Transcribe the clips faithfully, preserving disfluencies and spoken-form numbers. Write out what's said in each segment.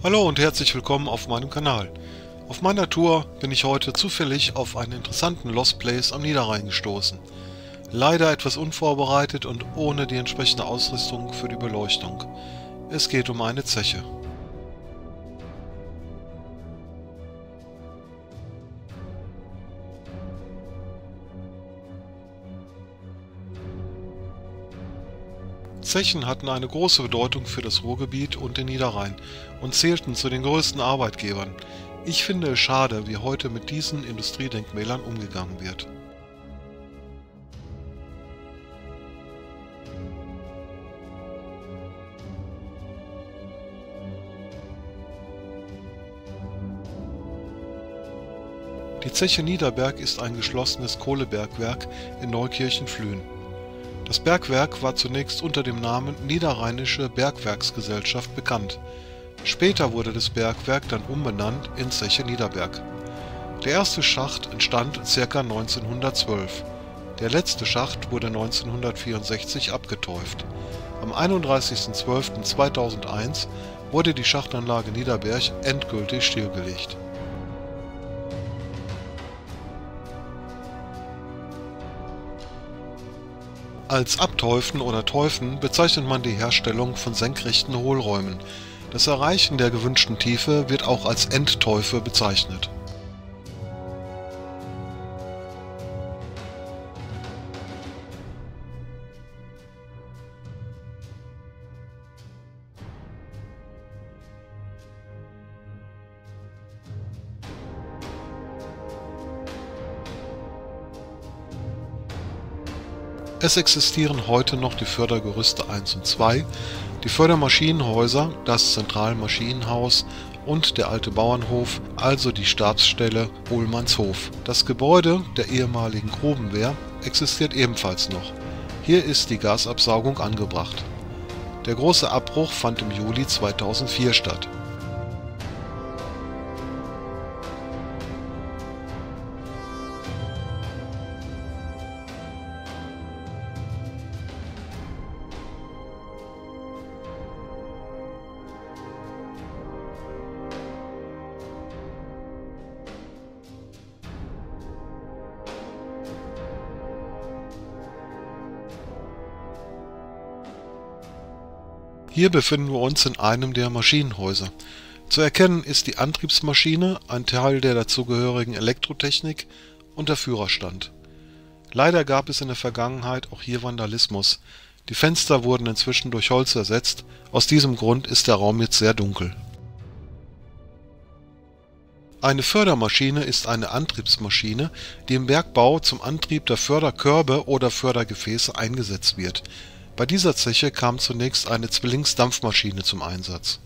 Hallo und herzlich willkommen auf meinem Kanal. Auf meiner Tour bin ich heute zufällig auf einen interessanten Lost Place am Niederrhein gestoßen. Leider etwas unvorbereitet und ohne die entsprechende Ausrüstung für die Beleuchtung. Es geht um eine Zeche. Zechen hatten eine große Bedeutung für das Ruhrgebiet und den Niederrhein und zählten zu den größten Arbeitgebern. Ich finde es schade, wie heute mit diesen Industriedenkmälern umgegangen wird. Die Zeche Niederberg ist ein geschlossenes Kohlebergwerk in Neukirchen-Flühen. Das Bergwerk war zunächst unter dem Namen Niederrheinische Bergwerksgesellschaft bekannt. Später wurde das Bergwerk dann umbenannt in Zeche Niederberg. Der erste Schacht entstand ca. neunzehnhundertzwölf. Der letzte Schacht wurde neunzehnhundertvierundsechzig abgeteuft. Am einunddreißigsten zwölften zweitausendeins wurde die Schachtanlage Niederberg endgültig stillgelegt. Als Abteufen oder Teufen bezeichnet man die Herstellung von senkrechten Hohlräumen. Das Erreichen der gewünschten Tiefe wird auch als Endteufe bezeichnet. Es existieren heute noch die Fördergerüste eins und zwei, die Fördermaschinenhäuser, das Zentralmaschinenhaus und der alte Bauernhof, also die Stabsstelle Bohlmannshof. Das Gebäude der ehemaligen Grubenwehr existiert ebenfalls noch. Hier ist die Gasabsaugung angebracht. Der große Abbruch fand im Juli zweitausendvier statt. Hier befinden wir uns in einem der Maschinenhäuser. Zu erkennen ist die Antriebsmaschine, ein Teil der dazugehörigen Elektrotechnik und der Führerstand. Leider gab es in der Vergangenheit auch hier Vandalismus. Die Fenster wurden inzwischen durch Holz ersetzt, aus diesem Grund ist der Raum jetzt sehr dunkel. Eine Fördermaschine ist eine Antriebsmaschine, die im Bergbau zum Antrieb der Förderkörbe oder Fördergefäße eingesetzt wird. Bei dieser Zeche kam zunächst eine Zwillingsdampfmaschine zum Einsatz.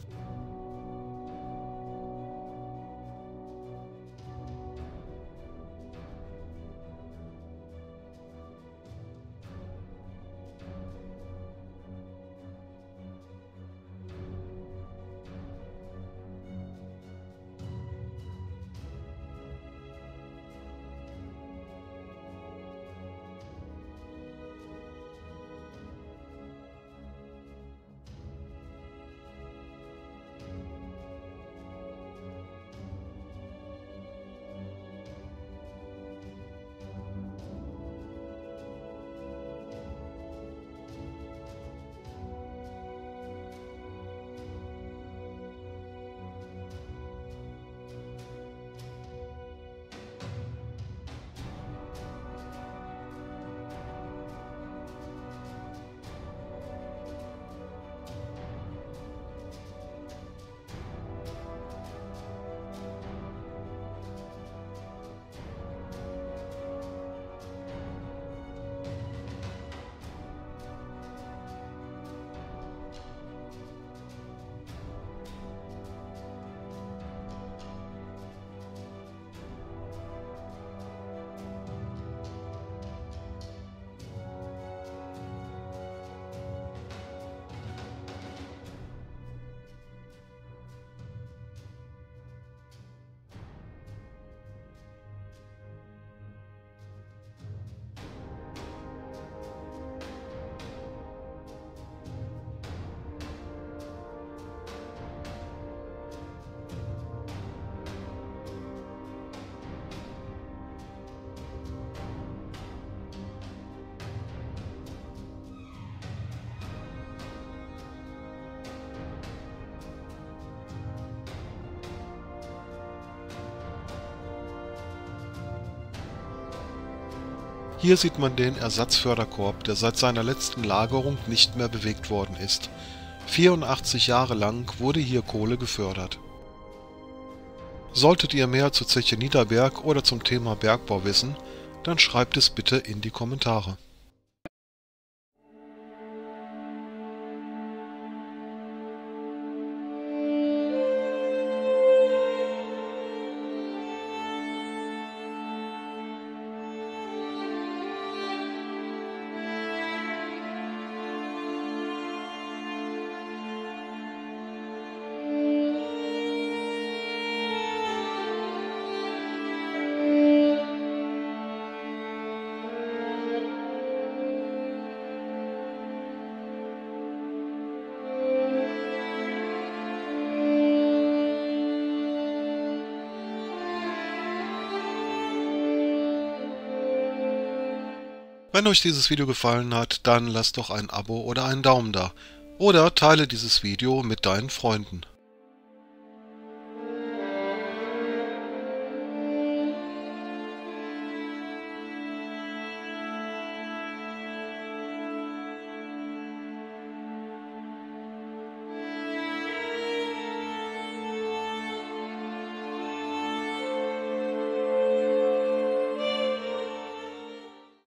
Hier sieht man den Ersatzförderkorb, der seit seiner letzten Lagerung nicht mehr bewegt worden ist. vierundachtzig Jahre lang wurde hier Kohle gefördert. Solltet ihr mehr zur Zeche Niederberg oder zum Thema Bergbau wissen, dann schreibt es bitte in die Kommentare. Wenn euch dieses Video gefallen hat, dann lasst doch ein Abo oder einen Daumen da. Oder teile dieses Video mit deinen Freunden.